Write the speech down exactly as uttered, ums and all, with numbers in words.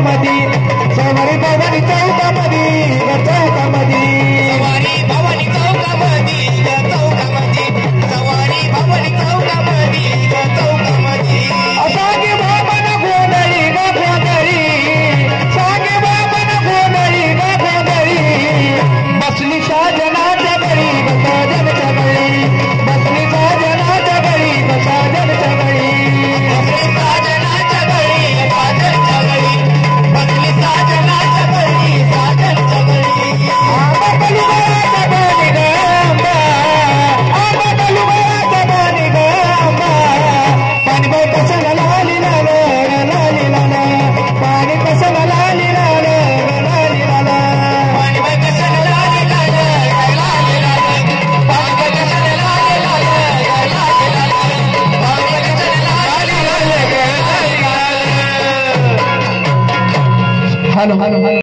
चौकामधी सवारी भवानी चौकामधी चौकामधी सवारी भवानी चौकामधी चौकामधी सवारी भवानी चौकामधी चौकामधी सागे बाबन गोंधळी ग गोंधळी सागे बाबन गोंधळी ग गोंधळी बसली साजनाच्या बळी साजनच्या बळी बसली साजनाच्या बळी साजनच्या बळी बसली साजनाच्या बळी साजनच्या बळी बसली साजनाच्या बळी साजनच्या बळी आंबा बलुबाचा बाणी ग आंबा आंबा बलुबाचा बाणी ग आंबा पाणी बाई कशाला लाली लाल लाली लाल पाणी कशाला लाली लाल लाली लाल पाणी बाई कशाला लाली लाल लाली लाल पाणी बाई कशाला लाली लाल लाली लाल पाणी बाई कशाला लाली लाल लाली लाल हॅलो हॅलो हॅलो